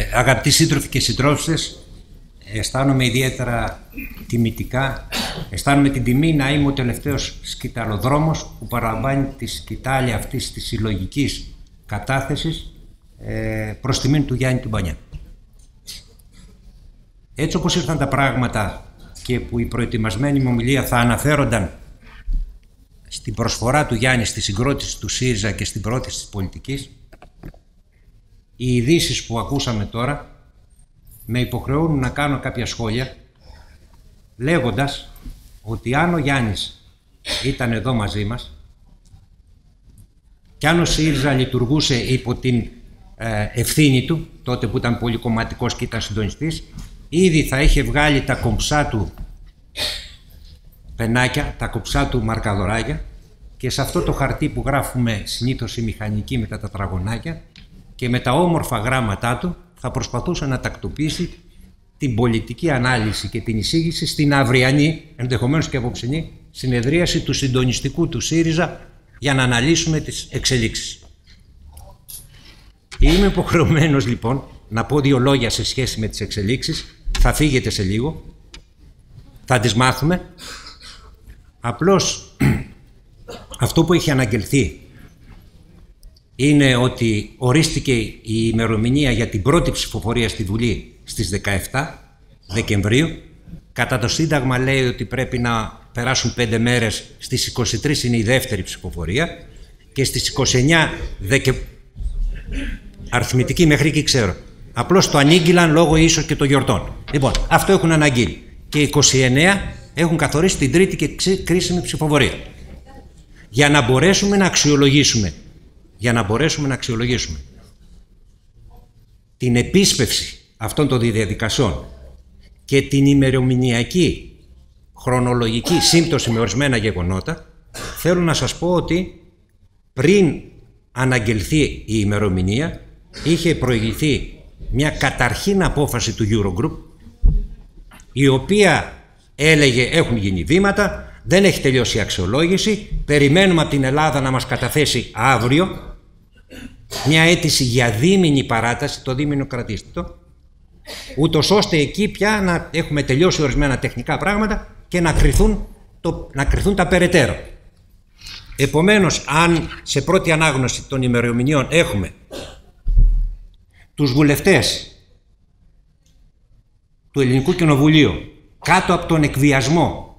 Αγαπητοί σύντροφοι και συντρόφισσες, αισθάνομαι ιδιαίτερα τιμητικά. Αισθάνομαι την τιμή να είμαι ο τελευταίος σκηταλοδρόμος που παραλαμβάνει τη σκητάλη αυτής της συλλογικής κατάθεσης προς τιμήν του Γιάννη του Μπανιά. Έτσι όπως ήρθαν τα πράγματα και που η προετοιμασμένη μου ομιλία θα αναφέρονταν στην προσφορά του Γιάννη στη συγκρότηση του ΣΥΡΙΖΑ και στην πρόθεση της πολιτικής, οι ειδήσεις που ακούσαμε τώρα με υποχρεώνουν να κάνω κάποια σχόλια, λέγοντας ότι αν ο Γιάννης ήταν εδώ μαζί μας και αν ο ΣΥΡΙΖΑ λειτουργούσε υπό την ευθύνη του, τότε που ήταν πολυκομματικός και ήταν συντονιστής, ήδη θα είχε βγάλει τα κομψά του πενάκια, τα κομψά του μαρκαδοράκια, και σε αυτό το χαρτί που γράφουμε συνήθως οι μηχανικοί με τα τετραγωνάκια και με τα όμορφα γράμματά του θα προσπαθούσε να τακτοποιήσει την πολιτική ανάλυση και την εισήγηση στην αυριανή, ενδεχομένως και απόψινή, συνεδρίαση του συντονιστικού του ΣΥΡΙΖΑ για να αναλύσουμε τις εξελίξεις. Είμαι υποχρεωμένος λοιπόν να πω δύο λόγια σε σχέση με τις εξελίξεις. Θα φύγετε σε λίγο, θα τις μάθουμε. Απλώς αυτό που έχει αναγγελθεί είναι ότι ορίστηκε η ημερομηνία για την πρώτη ψηφοφορία στη Βουλή στις 17 Δεκεμβρίου. Κατά το Σύνταγμα λέει ότι πρέπει να περάσουν 5 μέρες, στις 23 είναι η δεύτερη ψηφοφορία και στις 29 αριθμητική μέχρι εκεί ξέρω. Απλώς το ανήγγυλαν λόγω ίσως και των γιορτών. Λοιπόν, αυτό έχουν αναγγείλει. Και 29 έχουν καθορίσει την τρίτη και κρίσιμη ψηφοφορία. Για να μπορέσουμε να αξιολογήσουμε την επίσπευση αυτών των διαδικασιών και την ημερομηνιακή χρονολογική σύμπτωση με ορισμένα γεγονότα, θέλω να σας πω ότι πριν αναγγελθεί η ημερομηνία είχε προηγηθεί μια καταρχήν απόφαση του Eurogroup, η οποία έλεγε έχουν γίνει βήματα, δεν έχει τελειώσει η αξιολόγηση, περιμένουμε από την Ελλάδα να μας καταθέσει αύριο μια αίτηση για δίμηνη παράταση, το δίμηνο κρατήστε το, ούτως ώστε εκεί πια να έχουμε τελειώσει ορισμένα τεχνικά πράγματα και να κρυθούν τα περαιτέρω. Επομένως, αν σε πρώτη ανάγνωση των ημερομηνιών έχουμε τους βουλευτές του Ελληνικού Κοινοβουλίου κάτω από τον εκβιασμό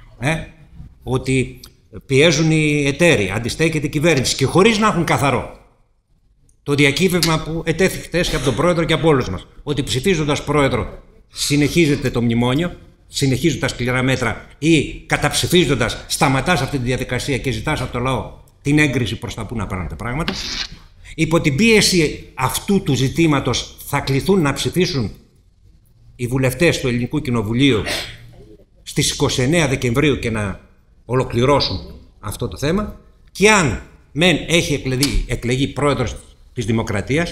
ότι πιέζουν οι εταίροι, αντιστέκεται η κυβέρνηση, και χωρίς να έχουν καθαρό το διακύβευμα που ετέθη χθες και από τον πρόεδρο και από όλους μας, ότι ψηφίζοντας πρόεδρο συνεχίζεται το μνημόνιο, συνεχίζουν τα σκληρά μέτρα, ή καταψηφίζοντας σταματάς αυτή τη διαδικασία και ζητάς από το λαό την έγκριση προς τα που να πάνε τα πράγματα. Υπό την πίεση αυτού του ζητήματος θα κληθούν να ψηφίσουν οι βουλευτές του Ελληνικού Κοινοβουλίου στις 29 Δεκεμβρίου και να ολοκληρώσουν αυτό το θέμα, και αν μεν έχει εκλεγεί πρόεδρος της Δημοκρατίας,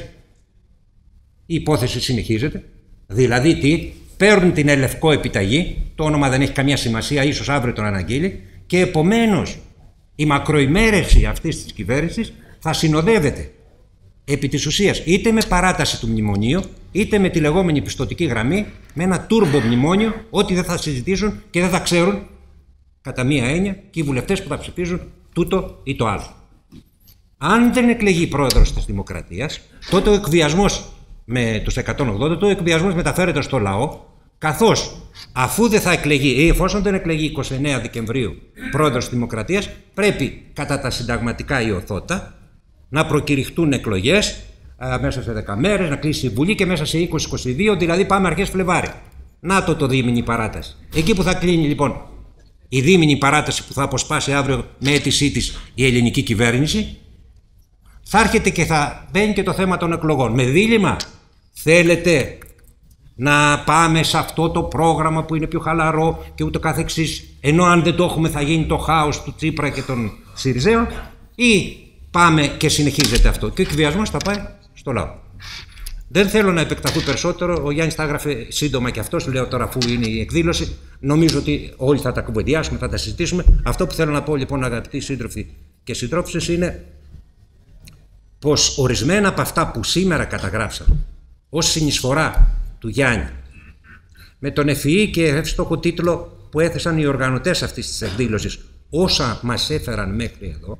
η υπόθεση συνεχίζεται. Δηλαδή τι, παίρνουν την ελευκό επιταγή, το όνομα δεν έχει καμία σημασία, ίσως αύριο τον αναγγείλει, και επομένως η μακροημέρευση αυτής της κυβέρνησης θα συνοδεύεται επί της ουσίας είτε με παράταση του μνημονίου, είτε με τη λεγόμενη πιστωτική γραμμή, με ένα τούρμπο μνημόνιο, ότι δεν θα συζητήσουν και δεν θα ξέρουν κατά μία έννοια και οι βουλευτές που θα ψηφίζουν τούτο ή το άλλο. Αν δεν εκλεγεί πρόεδρος της Δημοκρατίας, τότε ο εκβιασμός με τους 180, ο εκβιασμός μεταφέρεται στο λαό, καθώς αφού δεν θα εκλεγεί ή εφόσον δεν εκλεγεί 29 Δεκεμβρίου πρόεδρος της Δημοκρατίας, πρέπει κατά τα συνταγματικά ιωθώτα να προκηρυχτούν εκλογές μέσα σε 10 μέρες, να κλείσει η Βουλή και μέσα σε 20-22, δηλαδή πάμε αρχές Φλεβάρι. Να το δίμηνη παράταση. Εκεί που θα κλείνει λοιπόν η δίμηνη παράταση που θα αποσπάσει αύριο με αίτησή της η ελληνική κυβέρνηση, θα έρχεται και θα μπαίνει και το θέμα των εκλογών. Με δίλημμα, θέλετε να πάμε σε αυτό το πρόγραμμα που είναι πιο χαλαρό και ούτω καθεξής, ενώ αν δεν το έχουμε θα γίνει το χάος του Τσίπρα και των ΣΥΡΙΖΑ, ή πάμε και συνεχίζεται αυτό και ο εκβιασμός θα πάει στο λαό. Δεν θέλω να επεκταθώ περισσότερο, ο Γιάννης τα έγραφε σύντομα και αυτός, λέω τώρα αφού είναι η εκδήλωση, νομίζω ότι όλοι θα τα κουβεντιάσουμε, θα τα συζητήσουμε. Αυτό που θέλω να πω λοιπόν, αγαπητοί σύντροφοι και συντρόφισσες, είναι πως ορισμένα από αυτά που σήμερα καταγράψαμε ως συνεισφορά του Γιάννη, με τον ευφυή και εύστοχο τίτλο που έθεσαν οι οργανωτές αυτής της εκδήλωσης, όσα μας έφεραν μέχρι εδώ,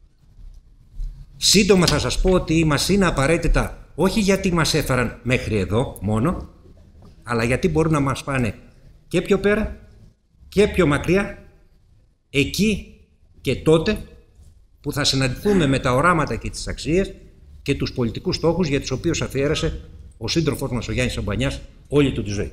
σύντομα θα σας πω ότι μας είναι απαραίτητα όχι γιατί μας έφεραν μέχρι εδώ μόνο, αλλά γιατί μπορούν να μας πάνε και πιο πέρα και πιο μακριά, εκεί και τότε που θα συναντηθούμε με τα οράματα και τις αξίες και τους πολιτικούς στόχους για τους οποίους αφιέρωσε ο σύντροφός μας ο Γιάννης Σαμπανιάς όλη του τη ζωή.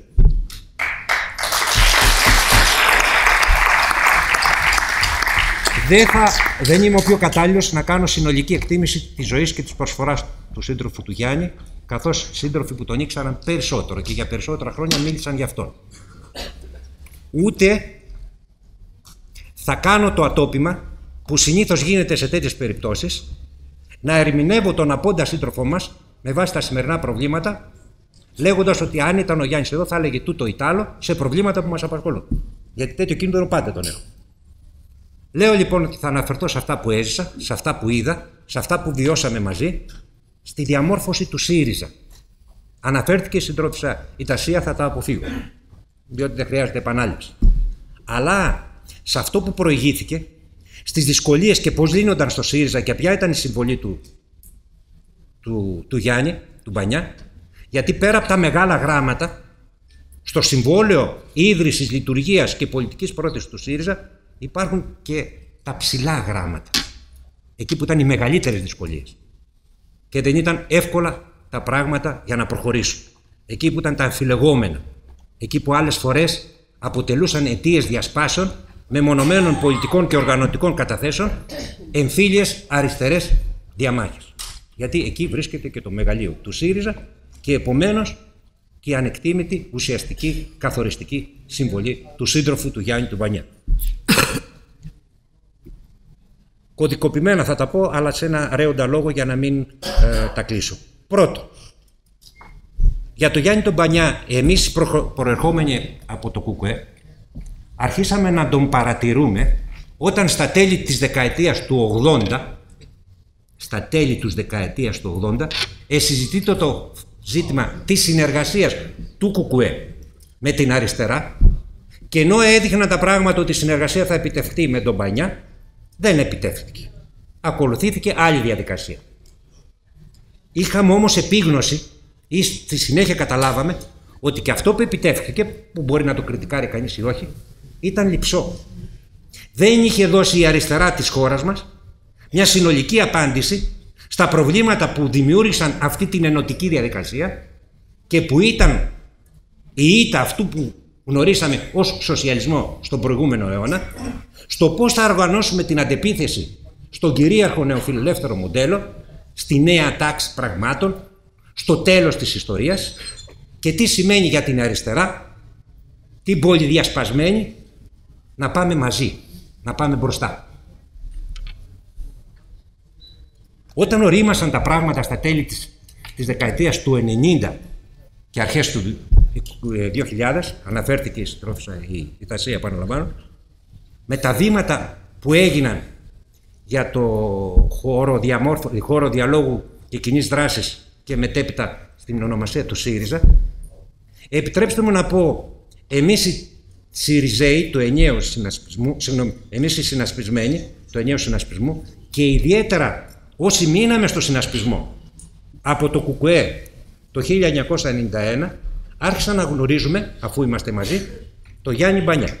Δεν είμαι ο πιο κατάλληλος να κάνω συνολική εκτίμηση της ζωής και της προσφοράς του σύντροφου του Γιάννη, καθώς σύντροφοι που τον ήξεραν περισσότερο και για περισσότερα χρόνια μίλησαν γι' αυτόν. Ούτε θα κάνω το ατόπιμα που συνήθως γίνεται σε τέτοιες περιπτώσεις, να ερμηνεύω τον απόντα σύντροφό μας με βάση τα σημερινά προβλήματα, λέγοντας ότι αν ήταν ο Γιάννης εδώ θα έλεγε τούτο ή τ' άλλο σε προβλήματα που μας απασχολούν. Γιατί τέτοιο κίνδυνο πάντα τον έχω. Λέω λοιπόν ότι θα αναφερθώ σε αυτά που έζησα, σε αυτά που είδα, σε αυτά που βιώσαμε μαζί, στη διαμόρφωση του ΣΥΡΙΖΑ. Αναφέρθηκε η συντρόφισσα η Τασία, θα τα αποφύγω, διότι δεν χρειάζεται επανάληψη. Αλλά σε αυτό που προηγήθηκε, στις δυσκολίες και πώς λύνονταν στο ΣΥΡΙΖΑ και ποια ήταν η συμβολή του Γιάννη, του Μπανιά, γιατί πέρα από τα μεγάλα γράμματα, στο συμβόλαιο ίδρυσης, λειτουργίας και πολιτικής πρόθεσης του ΣΥΡΙΖΑ υπάρχουν και τα ψηλά γράμματα. Εκεί που ήταν οι μεγαλύτερες δυσκολίες. Και δεν ήταν εύκολα τα πράγματα για να προχωρήσουν. Εκεί που ήταν τα αμφιλεγόμενα. Εκεί που άλλες φορές αποτελούσαν αιτίες διασπάσεων μεμονωμένων πολιτικών και οργανωτικών καταθέσεων, εμφύλιες αριστερές διαμάχες. Γιατί εκεί βρίσκεται και το μεγαλείο του ΣΥΡΙΖΑ και επομένως και η ανεκτήμητη, ουσιαστική, καθοριστική συμβολή του σύντροφου του Γιάννη του Μπανιά. Κωδικοποιημένα θα τα πω, αλλά σε ένα ρέοντα λόγο για να μην τα κλείσω. Πρώτο, για το Γιάννη τον Μπανιά, εμείς προερχόμενοι από το ΚΚΕ, αρχίσαμε να τον παρατηρούμε όταν στα τέλη της δεκαετίας του 80, συζητείται το ζήτημα της συνεργασίας του ΚΚΕ με την αριστερά, και ενώ έδειχναν τα πράγματα ότι η συνεργασία θα επιτευχθεί με τον Μπανιά, δεν επιτεύχθηκε. Ακολουθήθηκε άλλη διαδικασία. Είχαμε όμως επίγνωση ή στη συνέχεια καταλάβαμε ότι και αυτό που επιτεύχθηκε, που μπορεί να το κριτικάρει κανείς ή όχι, ήταν λειψό. Δεν είχε δώσει η αριστερά της χώρας μας μια συνολική απάντηση στα προβλήματα που δημιούργησαν αυτή την ενωτική διαδικασία και που ήταν η ήττα αυτού που γνωρίσαμε ως σοσιαλισμό στον προηγούμενο αιώνα, στο πώς θα οργανώσουμε την αντεπίθεση στον κυρίαρχο νεοφιλελεύθερο μοντέλο, στη νέα τάξη πραγμάτων, στο τέλος της ιστορίας, και τι σημαίνει για την αριστερά, την πολυδιασπασμένη, να πάμε μαζί, να πάμε μπροστά. Όταν ορίμασαν τα πράγματα στα τέλη της δεκαετίας του 90 και αρχές του 2000, αναφέρθηκε η συντρόφισσα η Τασία, επαναλαμβάνω, με τα βήματα που έγιναν για το χώρο διαλόγου και κοινής δράσης και μετέπειτα στην ονομασία του ΣΥΡΙΖΑ, επιτρέψτε μου να πω, εμείς οι ΣΥΡΙΖΕΙ, εμείς οι συνασπισμένοι, το ενιαίο συνασπισμού, και ιδιαίτερα όσοι μείναμε στο συνασπισμό από το ΚΚΕ το 1991, άρχισαν να γνωρίζουμε, αφού είμαστε μαζί, το Γιάννη Μπανιά.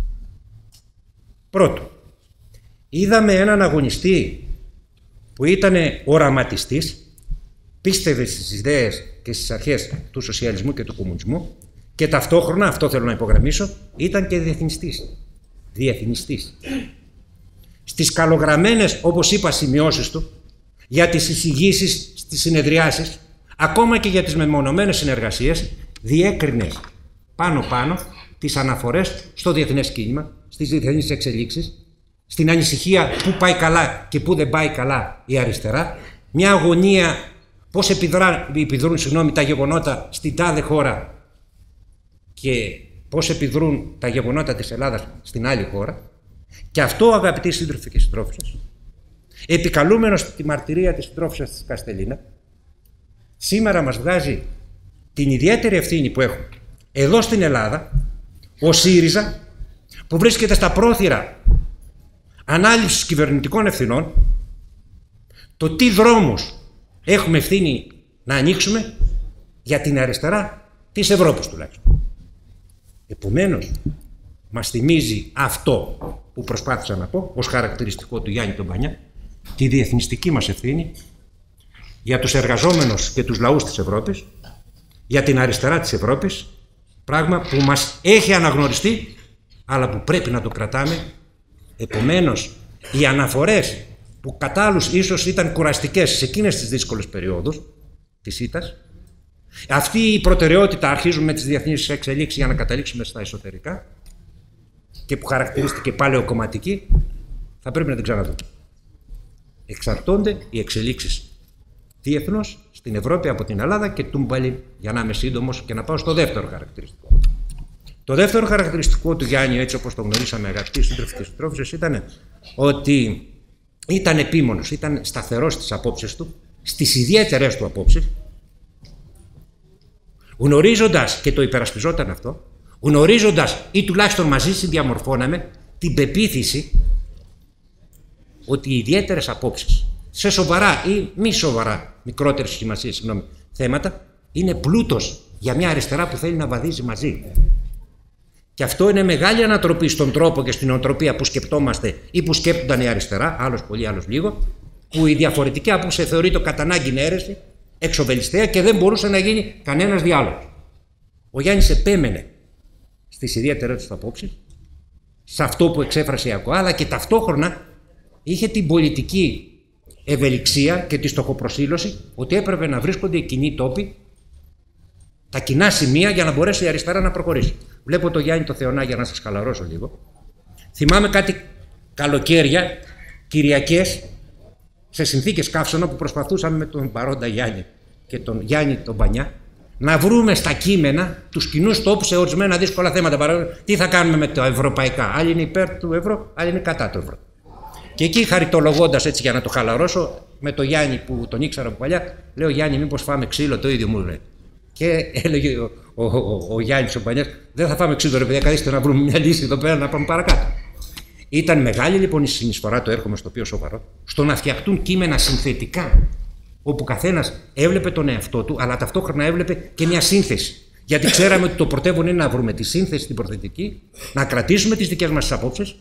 Πρώτο, είδαμε έναν αγωνιστή που ήταν οραματιστής, πίστευε στις ιδέες και στις αρχές του σοσιαλισμού και του κομμουνισμού, και ταυτόχρονα, αυτό θέλω να υπογραμμίσω, ήταν και διεθνιστής. Στις καλογραμμένες, όπως είπα, σημειώσεις του για τις εισηγήσεις στις συνεδριάσεις, ακόμα και για τις μεμονωμένες συνεργασίες, διέκρινε πάνω-πάνω τις αναφορές στο διεθνές κίνημα, στις διεθνείς εξελίξεις, στην ανησυχία που πάει καλά και που δεν πάει καλά η αριστερά, μια αγωνία πώς επιδρούν τα γεγονότα στην τάδε χώρα και πώς επιδρούν τα γεγονότα της Ελλάδας στην άλλη χώρα. Και αυτό, αγαπητοί σύντροφοι και συντρόφισσες, επικαλούμενος τη μαρτυρία της συντρόφισσας της Καστελίνα, σήμερα μας βγάζει την ιδιαίτερη ευθύνη που έχουμε εδώ στην Ελλάδα, ο ΣΥΡΙΖΑ, που βρίσκεται στα πρόθυρα ανάληψης κυβερνητικών ευθυνών, το τι δρόμους έχουμε ευθύνη να ανοίξουμε για την αριστερά της Ευρώπης τουλάχιστον. Επομένως, μας θυμίζει αυτό που προσπάθησα να πω ως χαρακτηριστικό του Γιάννη τον Μπανιά, τη διεθνιστική μας ευθύνη για τους εργαζόμενους και τους λαούς της Ευρώπης, για την αριστερά της Ευρώπης, πράγμα που μας έχει αναγνωριστεί, αλλά που πρέπει να το κρατάμε. Επομένως, οι αναφορές που κατά άλλους ίσως ήταν κουραστικές σε εκείνες τις δύσκολες περιόδους της ήττας, αυτή η προτεραιότητα, αρχίζουμε με τις διεθνείς εξελίξεις για να καταλήξουμε στα εσωτερικά, και που χαρακτηρίστηκε παλαιοκομματική, θα πρέπει να την ξαναδούμε. Εξαρτώνται οι εξελίξεις διεθνώς στην Ευρώπη από την Ελλάδα και τούμπαλι, για να είμαι σύντομος και να πάω στο δεύτερο χαρακτηριστικό. Το δεύτερο χαρακτηριστικό του Γιάννη, έτσι όπως το γνωρίσαμε, αγαπητοί σύντροφοι και συντρόφισσες, ήταν ότι ήταν επίμονος, ήταν σταθερός στις απόψεις του, στις ιδιαίτερες του απόψεις, γνωρίζοντας, και το υπερασπιζόταν αυτό, γνωρίζοντας ή τουλάχιστον μαζί συνδιαμορφώναμε την πεποίθηση ότι οι ιδιαίτερες απόψεις σε σοβαρά ή μη σοβαρά, μικρότερες σημασίες, θέματα, είναι πλούτος για μια αριστερά που θέλει να βαδίζει μαζί. Και αυτό είναι μεγάλη ανατροπή στον τρόπο και στην οτροπία που σκεπτόμαστε ή που σκέπτονταν η αριστερά, άλλος πολύ, άλλος λίγο, που η διαφορετική άποψη θεωρείται κατά ανάγκη αίρεση, εξοβελιστέα και δεν μπορούσε να γίνει κανένας διάλογος. Ο Γιάννης επέμενε στις ιδιαίτερες του απόψεις, σε αυτό που εξέφρασε η ΑΚΟΑ, αλλά και ταυτόχρονα είχε την πολιτική ευελιξία και τη στοχοπροσήλωση ότι έπρεπε να βρίσκονται οι κοινοί τόποι, τα κοινά σημεία για να μπορέσει η αριστερά να προχωρήσει. Βλέπω το Γιάννη το Θεωνά για να σας χαλαρώσω λίγο. Θυμάμαι κάτι καλοκαίρια, Κυριακές, σε συνθήκες καύσωνα που προσπαθούσαμε με τον παρόντα Γιάννη και τον Γιάννη τον Μπανιά να βρούμε στα κείμενα τους κοινούς τόπους σε ορισμένα δύσκολα θέματα. Τι θα κάνουμε με τα ευρωπαϊκά. Άλλοι είναι υπέρ του ευρώ, άλλοι είναι κατά του ευρώ. Και εκεί, χαριτολογώντας έτσι για να το χαλαρώσω, με τον Γιάννη που τον ήξερα από παλιά, λέω: Γιάννη, μήπως φάμε ξύλο, το ίδιο μου λέει. Και έλεγε ο Γιάννης ο Μπανιάς: δεν θα φάμε ξύλο, ρε παιδιά, καθίστε να βρούμε μια λύση εδώ πέρα να πάμε παρακάτω. Ήταν μεγάλη λοιπόν η συνεισφορά, το έρχομαι στο πιο σοβαρό, στο να φτιαχτούν κείμενα συνθετικά, όπου καθένας έβλεπε τον εαυτό του, αλλά ταυτόχρονα έβλεπε και μια σύνθεση. Γιατί ξέραμε ότι το πρωτεύον είναι να βρούμε τη σύνθεση την προθετική, να κρατήσουμε τις δικές μας απόψεις,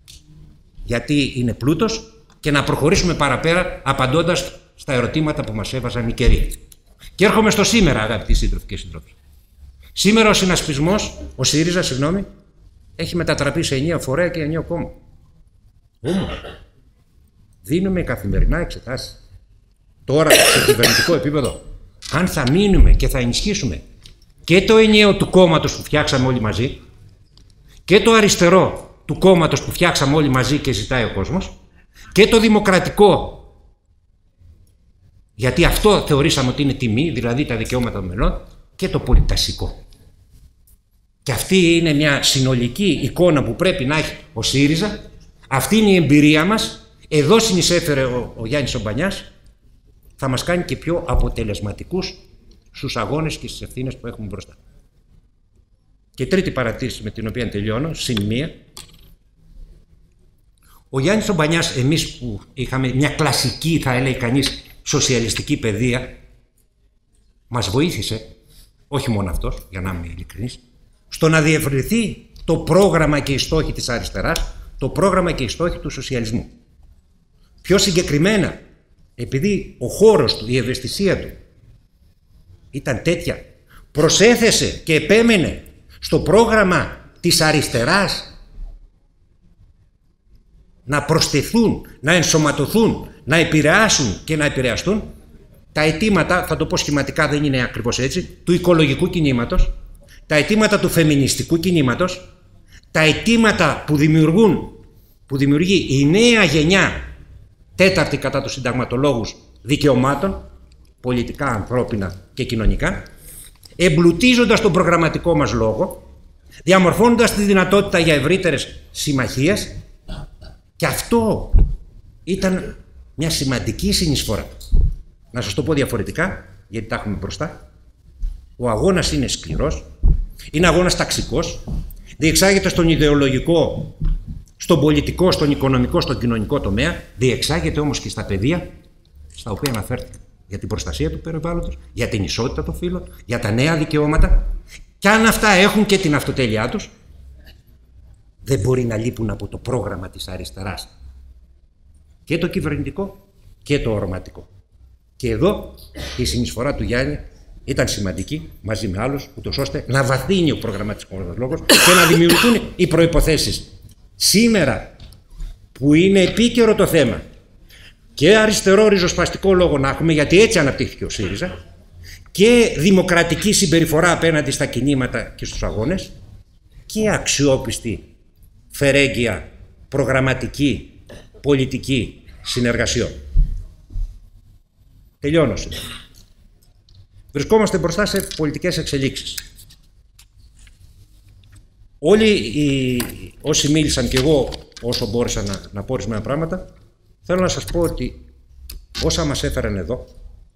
γιατί είναι πλούτος, και να προχωρήσουμε παραπέρα απαντώντας στα ερωτήματα που μας έβαζαν οι καιροί. Και έρχομαι στο σήμερα, αγαπητοί σύντροφοι και συντρόφοι. Σήμερα ο συνασπισμός, ο ΣΥΡΙΖΑ, έχει μετατραπεί σε ενιαίο φορέα και ενιαίο κόμμα. Όμως, δίνουμε καθημερινά εξετάσεις. Τώρα, σε κυβερνητικό επίπεδο, αν θα μείνουμε και θα ενισχύσουμε και το ενιαίο του κόμματος που φτιάξαμε όλοι μαζί και το αριστερό του κόμματος που φτιάξαμε όλοι μαζί και ζητάει ο κόσμος και το δημοκρατικό, γιατί αυτό θεωρήσαμε ότι είναι τιμή, δηλαδή τα δικαιώματα των μελών, και το πολιτασικό. Και αυτή είναι μια συνολική εικόνα που πρέπει να έχει ο ΣΥΡΙΖΑ. Αυτή είναι η εμπειρία μας. Εδώ συνεισέφερε ο Γιάννης ο Μπανιάς. Θα μας κάνει και πιο αποτελεσματικούς στους αγώνες και στις ευθύνες που έχουμε μπροστά. Και τρίτη παρατήρηση με την οποία τελειώνω, συν μία. Ο Γιάννης ο Μπανιάς, εμείς που είχαμε μια κλασική, θα έλεγε κανείς, σοσιαλιστική παιδεία, μας βοήθησε, όχι μόνο αυτός, για να είμαι ειλικρινής, στο να διευρυνθεί το πρόγραμμα και οι στόχοι της αριστεράς, το πρόγραμμα και οι στόχοι του σοσιαλισμού. Πιο συγκεκριμένα, επειδή ο χώρος του, η ευαισθησία του ήταν τέτοια, προσέθεσε και επέμενε στο πρόγραμμα της αριστεράς να προσθεθούν, να ενσωματωθούν, να επηρεάσουν και να επηρεαστούν τα αιτήματα, θα το πω σχηματικά, δεν είναι ακριβώς έτσι, του οικολογικού κινήματος, τα αιτήματα του φεμινιστικού κινήματος, τα αιτήματα που δημιουργεί η νέα γενιά, τέταρτη κατά τους συνταγματολόγους, δικαιωμάτων, πολιτικά, ανθρώπινα και κοινωνικά, εμπλουτίζοντας τον προγραμματικό μας λόγο, διαμορφώνοντας τη δυνατότητα για ευρύτερες συμμαχίες, και αυτό ήταν μια σημαντική συνεισφορά. Να σας το πω διαφορετικά, γιατί τα έχουμε μπροστά. Ο αγώνας είναι σκληρός, είναι αγώνας ταξικός, διεξάγεται στον ιδεολογικό, στον πολιτικό, στον οικονομικό, στον κοινωνικό τομέα, διεξάγεται όμως και στα πεδία στα οποία αναφέρθηκε. Για την προστασία του περιβάλλοντος, για την ισότητα των φύλων, για τα νέα δικαιώματα. Και αν αυτά έχουν και την αυτοτέλειά τους, δεν μπορεί να λείπουν από το πρόγραμμα της αριστεράς. Και το κυβερνητικό και το οροματικό. Και εδώ η συνεισφορά του Γιάννη ήταν σημαντική, μαζί με άλλους, ούτως ώστε να βαθύνει ο προγραμματικός λόγος και να δημιουργηθούν οι προϋποθέσεις. Σήμερα που είναι επίκαιρο το θέμα και αριστερό ριζοσπαστικό λόγο να έχουμε, γιατί έτσι αναπτύχθηκε ο ΣΥΡΙΖΑ, και δημοκρατική συμπεριφορά απέναντι στα κινήματα και στους αγώνες, και αξιόπιστη, φερέγγια, προγραμματική, πολιτική συνεργασιών. Τελειώνω σήμερα. Βρισκόμαστε μπροστά σε πολιτικές εξελίξεις. Όλοι όσοι μίλησαν και εγώ όσο μπόρεσα να πω ορισμένα πράγματα, θέλω να σας πω ότι όσα μας έφεραν εδώ,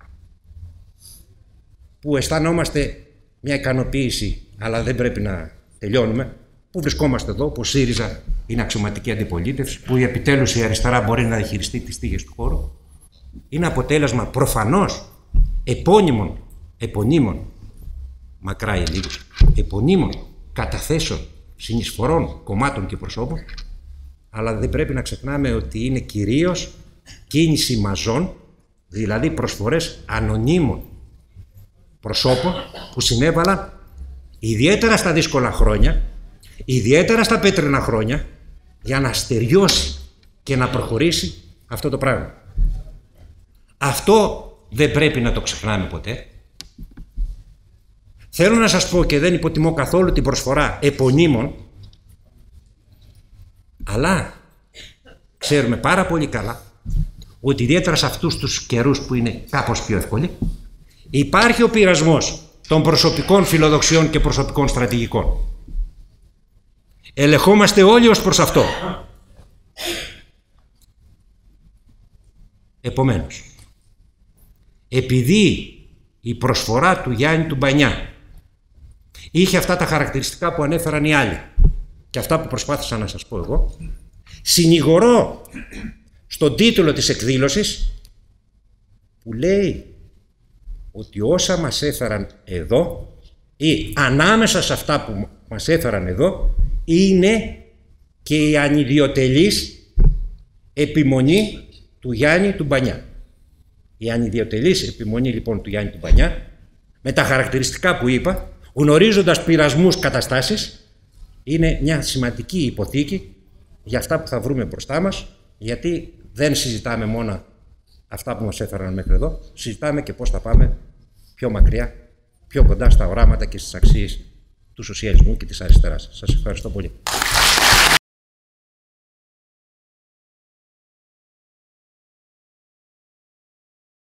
που αισθανόμαστε μια ικανοποίηση, αλλά δεν πρέπει να τελειώνουμε, που βρισκόμαστε εδώ, που ο ΣΥΡΙΖΑ είναι αξιωματική αντιπολίτευση, που επιτέλους η αριστερά μπορεί να διαχειριστεί τις τύχες του χώρου, είναι αποτέλεσμα προφανώς επωνύμων, μακρά ή λίγους, επωνύμων καταθέσεων, συνεισφορών, κομμάτων και προσώπων, αλλά δεν πρέπει να ξεχνάμε ότι είναι κυρίως κίνηση μαζών, δηλαδή προσφορές ανωνύμων προσώπων που συνέβαλαν ιδιαίτερα στα δύσκολα χρόνια, ιδιαίτερα στα πέτρινα χρόνια, για να στεριώσει και να προχωρήσει αυτό το πράγμα. Αυτό δεν πρέπει να το ξεχνάμε ποτέ. Θέλω να σας πω, και δεν υποτιμώ καθόλου την προσφορά επωνύμων, αλλά ξέρουμε πάρα πολύ καλά ότι ιδιαίτερα σε αυτούς τους καιρούς που είναι κάπως πιο εύκολοι, υπάρχει ο πειρασμός των προσωπικών φιλοδοξιών και προσωπικών στρατηγικών. Ελεγχόμαστε όλοι ως προς αυτό. Επομένως, επειδή η προσφορά του Γιάννη του Μπανιά είχε αυτά τα χαρακτηριστικά που ανέφεραν οι άλλοι και αυτά που προσπάθησα να σας πω εγώ, συνηγορώ στον τίτλο της εκδήλωσης που λέει ότι όσα μας έφεραν εδώ ή ανάμεσα σε αυτά που μας έφεραν εδώ είναι και η ανιδιοτελής επιμονή του Γιάννη του Μπανιά. Η ανιδιοτελής επιμονή λοιπόν του Γιάννη του Μπανιά, με τα χαρακτηριστικά που είπα, γνωρίζοντας πειρασμούς καταστάσεις, είναι μια σημαντική υποθήκη για αυτά που θα βρούμε μπροστά μας, γιατί δεν συζητάμε μόνο αυτά που μας έφεραν μέχρι εδώ, συζητάμε και πώς θα πάμε πιο μακριά, πιο κοντά στα οράματα και στις αξίες του σοσιαλισμού και της αριστεράς. Σας ευχαριστώ πολύ.